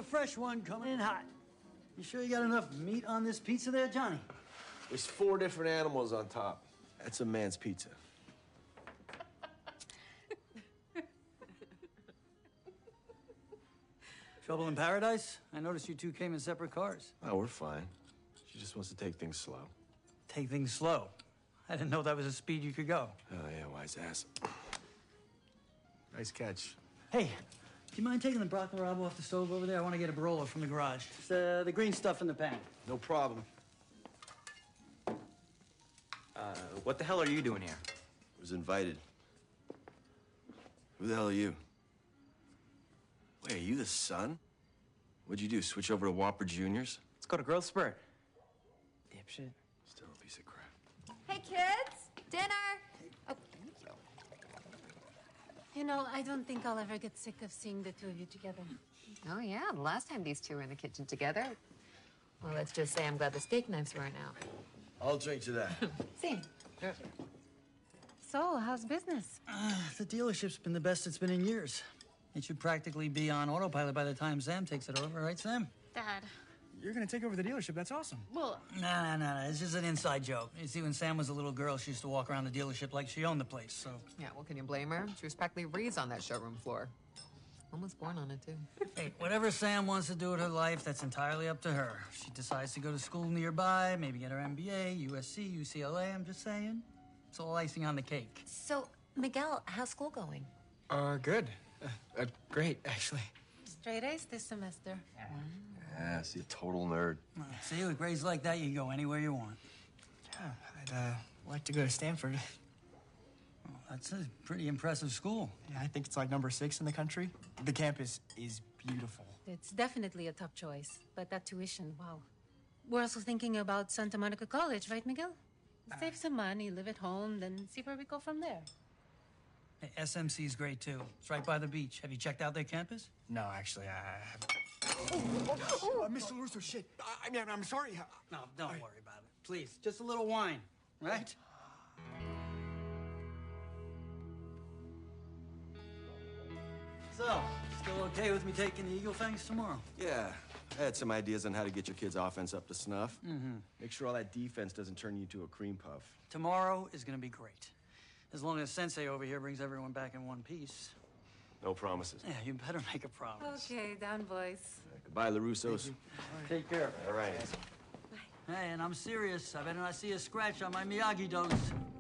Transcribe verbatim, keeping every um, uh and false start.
fresh one coming in hot. You sure you got enough meat on this pizza there, Johnny? There's four different animals on top. That's a man's pizza. Trouble in paradise? I noticed you two came in separate cars. Oh, we're fine. She just wants to take things slow. Take things slow. I didn't know that was a speed you could go. Oh, yeah, wise ass. Nice catch. Hey, do you mind taking the broccoli rabe off the stove over there? I want to get a Barolo from the garage. It's uh, the green stuff in the pan. No problem. Uh, what the hell are you doing here? Was invited. Who the hell are you? Wait, are you the son? What'd you do, switch over to Whopper Juniors? Let's go to Growth Spurt. Dipshit. Still a piece of crap. Hey, kids! Dinner! Oh, thank you. You know, I don't think I'll ever get sick of seeing the two of you together. Oh, yeah. The last time these two were in the kitchen together. Well, let's just say I'm glad the steak knives weren't out. I'll drink to that. See? So, how's business? Uh, the dealership's been the best it's been in years. It should practically be on autopilot by the time Sam takes it over, right, Sam? Dad. You're gonna take over the dealership. That's awesome. Well, No, no, no, no. It's just an inside joke. You see, when Sam was a little girl, she used to walk around the dealership like she owned the place, so... Yeah, well, can you blame her? She was practically raised on that showroom floor. Almost born on it, too. Hey, whatever Sam wants to do with her life, that's entirely up to her. If she decides to go to school nearby, maybe get her M B A, U S C, U C L A, I'm just saying. It's all icing on the cake. So, Miguel, how's school going? Uh, good. Uh, uh, great, actually. straight A's this semester. Yeah, see, a total nerd. Uh, See, with grades like that, you can go anywhere you want. Yeah, I'd uh, like to go to Stanford. Well, that's a pretty impressive school. Yeah, I think it's like number six in the country. The campus is beautiful. It's definitely a top choice, but that tuition, wow. We're also thinking about Santa Monica College, right, Miguel? Save some money, live at home, then see where we go from there. Hey, S M C's great, too. It's right by the beach. Have you checked out their campus? No, actually, I haven't. Oh, oh, uh, Mister Luther, shit. I, I mean, I'm sorry. No, don't worry about it. Please, just a little wine, right? So, still okay with me taking the Eagle Fangs tomorrow? Yeah, I had some ideas on how to get your kids' offense up to snuff. Mm-hmm. Make sure all that defense doesn't turn you into a cream puff. Tomorrow is going to be great. As long as Sensei over here brings everyone back in one piece. No promises. Yeah, you better make a promise. Okay, down, boys. Goodbye, LaRussos. Take care. All right. Hey, and I'm serious. I better not see a scratch on my Miyagi dose.